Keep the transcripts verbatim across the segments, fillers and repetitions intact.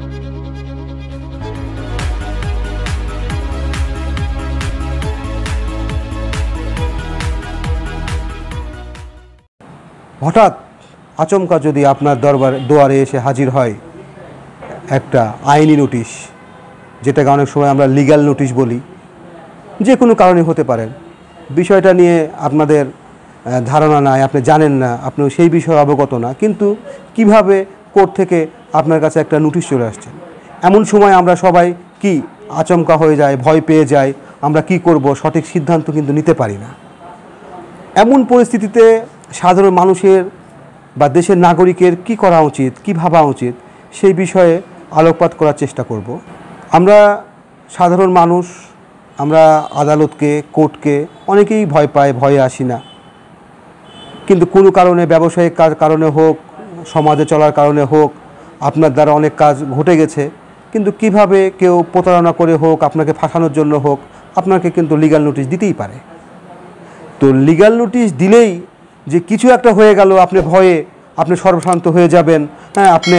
হঠাৎ আচমকা যদি আপনার দরবার দুয়ারে এসে হাজির হয় একটা আইনি নোটিশ, যেটাকে অনেক সময় আমরা লিগ্যাল নোটিশ বলি, যে কোনো কারণে হতে পারেন, বিষয়টা নিয়ে আপনাদের ধারণা নাই, আপনি জানেন না, আপনি সেই বিষয়ে অবগত না, কিন্তু কিভাবে কোর্ট থেকে আপনার কাছে একটা নোটিশ চলে আসছে, এমন সময় আমরা সবাই কি আচমকা হয়ে যায়, ভয় পেয়ে যাই, আমরা কি করব সঠিক সিদ্ধান্ত কিন্তু নিতে পারি না। এমন পরিস্থিতিতে সাধারণ মানুষের বা দেশের নাগরিকের কি করা উচিত, কি ভাবা উচিত, সেই বিষয়ে আলোকপাত করার চেষ্টা করব। আমরা সাধারণ মানুষ, আমরা আদালতকে, কোর্টকে অনেকেই ভয় পায়, ভয়ে আসি না, কিন্তু কোনো কারণে, ব্যবসায়িক কারণে হোক, সমাজে চলার কারণে হোক, আপনার দ্বারা অনেক কাজ ঘটে গেছে, কিন্তু কিভাবে কেউ প্রতারণা করে হোক, আপনাকে ফাঁসানোর জন্য হোক, আপনাকে কিন্তু লিগ্যাল নোটিশ দিতেই পারে। তো লিগ্যাল নোটিশ দিলেই যে কিছু একটা হয়ে গেল, আপনি ভয়ে আপনি সর্বশান্ত হয়ে যাবেন, হ্যাঁ, আপনি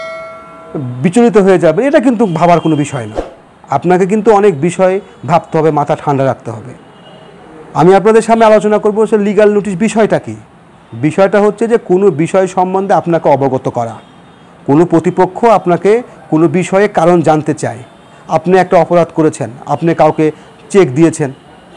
বিচলিত হয়ে যাবেন, এটা কিন্তু ভাবার কোনো বিষয় না। আপনাকে কিন্তু অনেক বিষয় ভাবতে হবে, মাথা ঠান্ডা রাখতে হবে। আমি আপনাদের সামনে আলোচনা করব সে লিগ্যাল নোটিশ বিষয়টা কি। বিষয়টা হচ্ছে যে কোনো বিষয় সম্বন্ধে আপনাকে অবগত করা, কোনো প্রতিপক্ষ আপনাকে কোনো বিষয়ে কারণ জানতে চায়, আপনি একটা অপরাধ করেছেন, আপনি কাউকে চেক দিয়েছেন,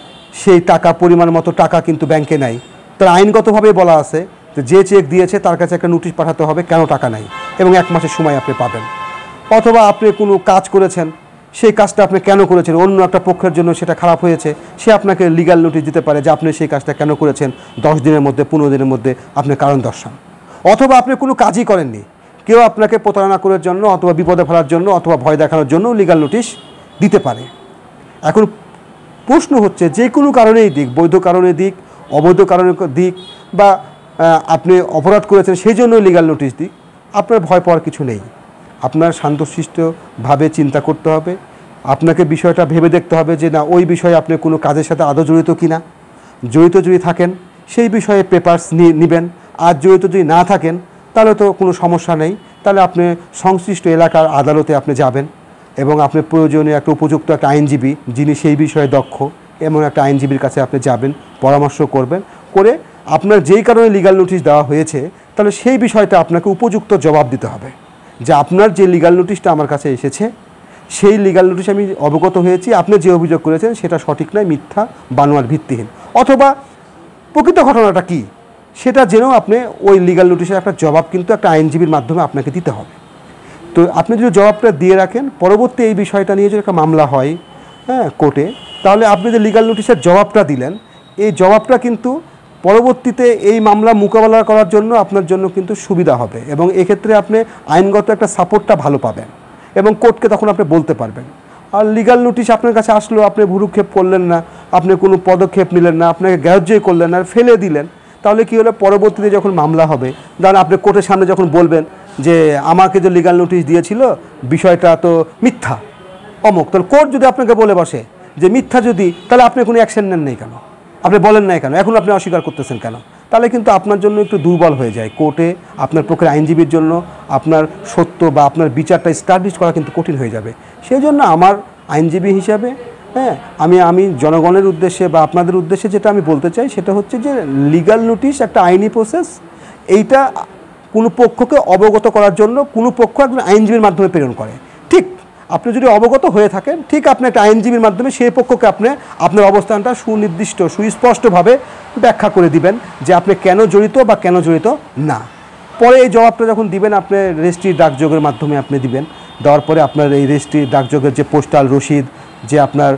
সেই টাকা পরিমাণ মতো টাকা কিন্তু ব্যাংকে নাই, তার আইনগতভাবে বলা আছে যে যে চেক দিয়েছে তার কাছে একটা নোটিশ পাঠাতে হবে কেন টাকা নাই, এবং এক মাসের সময় আপনি পাবেন। অথবা আপনি কোনো কাজ করেছেন, সেই কাজটা আপনি কেন করেছেন, অন্য একটা পক্ষের জন্য সেটা খারাপ হয়েছে, সে আপনাকে লিগ্যাল নোটিশ দিতে পারে যে আপনি সেই কাজটা কেন করেছেন, দশ দিনের মধ্যে পনেরো দিনের মধ্যে আপনি কারণ দর্শান। অথবা আপনি কোনো কাজই করেননি, কেউ আপনাকে প্রতারণা করার জন্য অথবা বিপদে ফেলার জন্য অথবা ভয় দেখানোর জন্য লিগ্যাল নোটিশ দিতে পারে। এখন প্রশ্ন হচ্ছে, যে কোনো কারণেই দিক, বৈধ কারণে দিক, অবৈধ কারণে দিক, বা আপনি অপরাধ করেছেন সেই জন্য লিগ্যাল নোটিশ দিক, আপনার ভয় পাওয়ার কিছু নেই। আপনার শান্তশিষ্টভাবে চিন্তা করতে হবে, আপনাকে বিষয়টা ভেবে দেখতে হবে যে না, ওই বিষয়ে আপনি কোনো কাজের সাথে আদৌ জড়িত কিনা, জড়িত যদি থাকেন সেই বিষয়ে পেপারস নেবেন, আর জড়িত যদি না থাকেন তাহলে তো কোনো সমস্যা নেই, তাহলে আপনি সংশ্লিষ্ট এলাকার আদালতে আপনি যাবেন এবং আপনি প্রয়োজনীয় একটা উপযুক্ত একটা আইনজীবী যিনি সেই বিষয়ে দক্ষ, এমন একটা আইনজীবীর কাছে আপনি যাবেন, পরামর্শ করবেন, করে আপনার যেই কারণে লিগ্যাল নোটিশ দেওয়া হয়েছে তাহলে সেই বিষয়টা আপনাকে উপযুক্ত জবাব দিতে হবে যে আপনার যে লিগ্যাল নোটিশটা আমার কাছে এসেছে, সেই লিগ্যাল নোটিশ আমি অবগত হয়েছি, আপনি যে অভিযোগ করেছেন সেটা সঠিক নয়, মিথ্যা, বানোয়ার, ভিত্তিহীন, অথবা প্রকৃত ঘটনাটা কী সেটা জেনেও আপনি ওই লিগ্যাল নোটিশের একটা জবাব কিন্তু একটা আইনজীবীর মাধ্যমে আপনাকে দিতে হবে। তো আপনি যদি জবাবটা দিয়ে রাখেন, পরবর্তী এই বিষয়টা নিয়ে যদি একটা মামলা হয় হ্যাঁ কোর্টে, তাহলে আপনি যে লিগ্যাল নোটিশের জবাবটা দিলেন, এই জবাবটা কিন্তু পরবর্তীতে এই মামলা মোকাবেলা করার জন্য আপনার জন্য কিন্তু সুবিধা হবে, এবং এক্ষেত্রে আপনি আইনগত একটা সাপোর্টটা ভালো পাবেন এবং কোর্টকে তখন আপনি বলতে পারবেন। আর লিগ্যাল নোটিশ আপনার কাছে আসলো, আপনি ভুরুক্ষেপ করলেন না, আপনি কোনো পদক্ষেপ নিলেন না, আপনাকে গ্রাহ্যই করলেন না, আর ফেলে দিলেন, তাহলে কী হলো, পরবর্তীতে যখন মামলা হবে, ধরেন আপনি কোর্টের সামনে যখন বলবেন যে আমাকে যে লিগ্যাল নোটিশ দিয়েছিল বিষয়টা তো মিথ্যা অমুক, তাহলে কোর্ট যদি আপনাকে বলে বসে যে মিথ্যা, যদি তাহলে আপনি কোনো অ্যাকশন নেন নাই কেন, আপনি বলেন নাই কেন, এখন আপনি অস্বীকার করতেছেন কেন, তাহলে কিন্তু আপনার জন্য একটু দুর্বল হয়ে যায়। কোর্টে আপনার পক্ষের আইনজীবীর জন্য আপনার সত্য বা আপনার বিচারটা এস্টাবলিশ করা কিন্তু কঠিন হয়ে যাবে। সেই জন্য আমার আইনজীবী হিসাবে হ্যাঁ আমি আমি জনগণের উদ্দেশ্যে বা আপনাদের উদ্দেশ্যে যেটা আমি বলতে চাই সেটা হচ্ছে যে লিগ্যাল নোটিশ একটা আইনি প্রসেস, এইটা কোনো পক্ষকে অবগত করার জন্য কোনো পক্ষ একজন আইনজীবীর মাধ্যমে প্রেরণ করে। ঠিক আপনি যদি অবগত হয়ে থাকেন, ঠিক আপনি একটা আইনজীবীর মাধ্যমে সেই পক্ষকে আপনি আপনার অবস্থানটা সুনির্দিষ্ট সুস্পষ্টভাবে ব্যাখ্যা করে দিবেন যে আপনি কেন জড়িত বা কেন জড়িত না। পরে এই জবাবটা যখন দিবেন, আপনি রেজিস্ট্রি ডাকযোগের মাধ্যমে আপনি দিবেন, দেওয়ার পরে আপনার এই রেজিস্ট্রি ডাকযোগের যে পোস্টাল রসিদ যে আপনার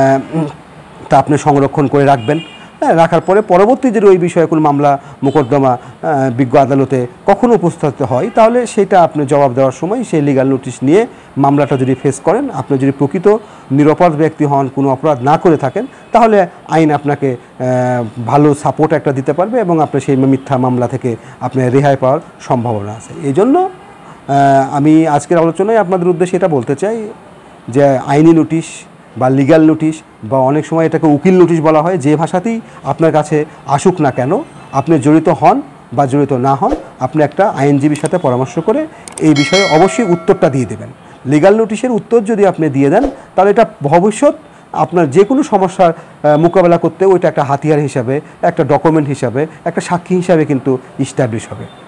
তা আপনি সংরক্ষণ করে রাখবেন। হ্যাঁ, রাখার পরে পরবর্তী যদি ওই বিষয়ে কোনো মামলা মোকদ্দমা বিজ্ঞ আদালতে কখনো উপস্থিত হয়, তাহলে সেটা আপনি জবাব দেওয়ার সময় সেই লিগ্যাল নোটিশ নিয়ে মামলাটা যদি ফেস করেন, আপনি যদি প্রকৃত নিরপরাধ ব্যক্তি হন, কোনো অপরাধ না করে থাকেন, তাহলে আইন আপনাকে ভালো সাপোর্ট একটা দিতে পারবে এবং আপনি সেই মিথ্যা মামলা থেকে আপনি রেহাই পাওয়ার সম্ভাবনা আছে। এই জন্য আমি আজকের আলোচনায় আপনাদের উদ্দেশ্যে এটা বলতে চাই যে আইনি নোটিশ বা লিগ্যাল নোটিশ বা অনেক সময় এটাকে উকিল নোটিশ বলা হয়, যে ভাষাতেই আপনার কাছে আসুক না কেন, আপনি জড়িত হন বা জড়িত না হন, আপনি একটা আইনজীবীর সাথে পরামর্শ করে এই বিষয়ে অবশ্যই উত্তরটা দিয়ে দেবেন। লিগ্যাল নোটিশের উত্তর যদি আপনি দিয়ে দেন তাহলে এটা ভবিষ্যৎ আপনার যে কোনো সমস্যার মোকাবেলা করতে ওইটা একটা হাতিয়ার হিসাবে, একটা ডকুমেন্ট হিসাবে, একটা সাক্ষী হিসাবে কিন্তু ইস্টাবলিশ হবে।